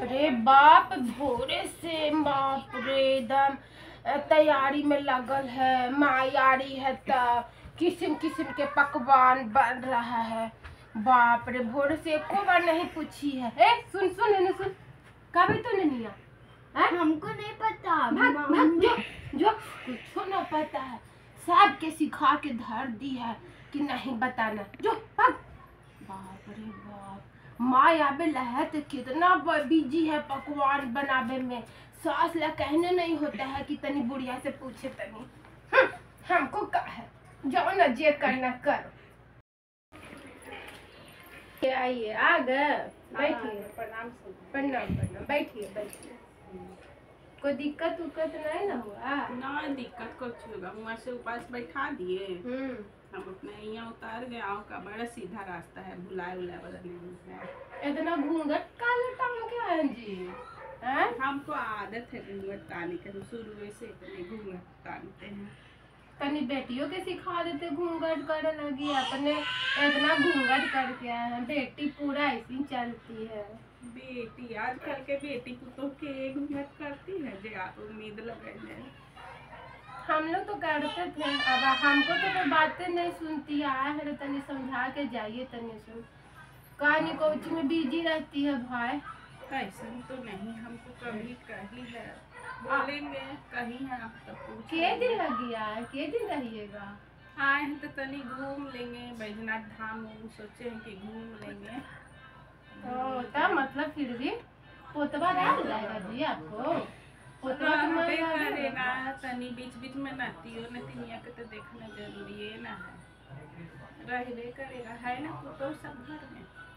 अरे बाप, भोरे से बाप रे एकदम तैयारी में लगल है। माँ आ रही है तब किस्म किस्म के पकवान बन रहा है। बाप रे, भोरे से एको बार नहीं पूछी है। ए सुन सुन इन्हें सुन, कभी तो नहीं है? हमको नहीं पता। भाग भाग, जो कुछ ना पता है, सबके सिखा के धर दी है कि नहीं बताना। जो भाग। बाप रे बाप, माँ आबे है तो कितना बिजी है पकवान बनावे में। सास ला कहने नहीं होता है कि तनी बुढ़िया से पूछे तनी। हमको का है, जाओ ना जे करना करो। आइए, आ गए, बैठिए। प्रणाम। प्रणाम प्रणाम, बैठिए बैठिए। कोई दिक्कत उक्कत नहीं ना हुआ? ना दिक्कत कुछ होगा, वहाँ से उपास बैठा दिए। हम अपने यहाँ उतार गए। आँव का बड़ा सीधा रास्ता है, बुलाए उलाए वाला नहीं है। इतना घूंघट काले टांग के हैं जी? हमको आदत है घूंघट ताने की, शुरू से इतने घूंघट तानते हैं। तनी बेटियों के सिखा देते घूंघट करे लगी, अपने इतना घूंघट करके आए हैं। बेटी पूरा ऐसी चलती है। बेटी आजकल के बेटी को तो के घूंघट करती है जो आप उम्मीद लगे हैं। हम लोग तो करते थे, अब हमको तो कोई बातें नहीं सुनती। आए है तो तनी समझा के जाइए। तनी सुन, कहानी कोच में बिजी रहती है भाई। ऐसा तो नहीं, हमको कभी कही है, बोलेंगे कहीं है आप तो पूछ। के दिन लगी है, के दिन रहिएगा? आए हैं तो तनी घूम लेंगे बैजनाथ धाम, सोचे हैं कि घूम लेंगे। तब मतलब फिर भी पोतवा डाल जाएगा जी आपको? पोतवा तो रहबे मांगा करेगा, तनी बीच बीच में नतियो नतिनिया के तो देखना जरूरी है ना है। रहबे करेगा है ना, तो सब घर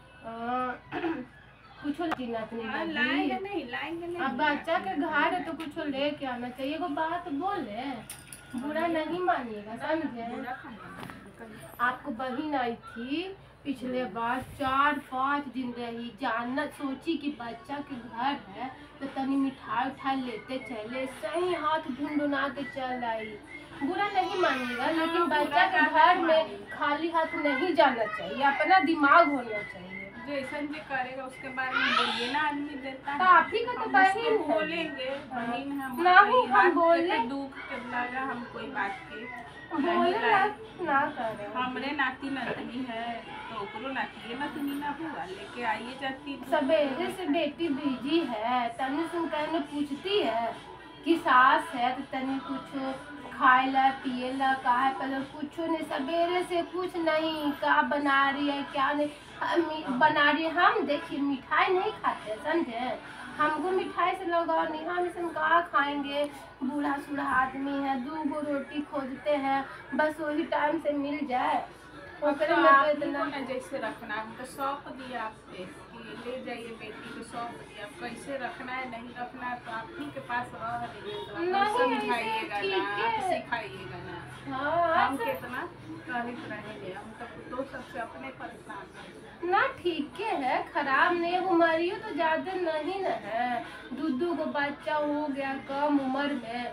में कुछ लाएंगे नहीं। अब बच्चा के घर है तो कुछ लेके आना चाहिए। एगो बात बोले, बुरा नहीं मानिएगा, समझे? आपको बहन आई थी पिछले बार, 4-5 दिन रही। जानना सोची कि बच्चा के घर है तो तनी मिठाई उठाई लेते चले, सही हाथ ढूंढुना के चल आई। बुरा नहीं मानिएगा, लेकिन बच्चा के घर में खाली हाथ नहीं जाना चाहिए, अपना दिमाग होना चाहिए। जैसन भी करेगा उसके बारे में बोलिए ना, आदमी देता है। आप ही का तो बहन बोलेंगे, बहन हम नहीं, हम बोले दुख के लगा, हम कोई बात के बोले ना करे। हमरे नाती नतनी है तो ओकरो नाती नतनी ना हुआ, लेके आइए जाती। सवेरे से बेटी बिजी है, तनी सुन कहने पूछती है कि सास है तो तनी कुछ खाए ला पिए ला का है, पर कुछ नहीं। सवेरे से कुछ नहीं, का बना रही है क्या नहीं बना रही है। हम देखिए मिठाई नहीं खाते, समझे? हमको मिठाई से लगाव नहीं, हम इसमें कहाँ खाएंगे। बूढ़ा सूढ़ा आदमी है, 2 रोटी खोजते हैं, बस वही टाइम से मिल जाए। ओकरे में तो इतना जैसे रखना है, तो सौंप दिया आपसे कि ले जाइए बेटी को, सौंप दिया। कैसे रखना है नहीं रखना है तो आप ही के पास रह रही है, समझाइएगा ना, सिखाइएगा ना। हम कितना कहते रहेंगे, हम तो सबसे अपने परेशान ना। ठीक है, खराब नहीं है, उम्र तो ज्यादा नहीं ना है। 2 को बच्चा हो गया कम उम्र में,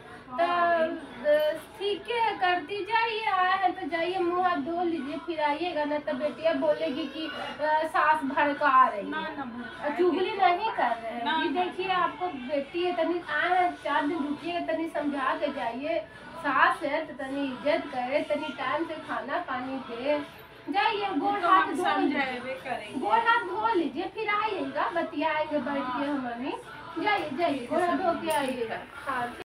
तो ठीक है, करती जाइए। आए हैं तो जाइए, मुँह हाथ धो लीजिए, फिर आइएगा ना तो बेटिया बोलेगी कि सास भड़का रही है। चुगली नहीं कर रहे हैं जी। देखिए आपको बेटी है, तनी आए हैं 4 दिन रुकिएगा, तनी समझा के जाइए। सास है तो तनी इज्जत करे, तनी टाइम से खाना पानी दे। जाइए, गोड़ हाथ धो लीजिए, फिर आइएगा, बतियाएंगे बैठ के हम। जाइए गोड़ हाथ धो के आइएगा। हाँ।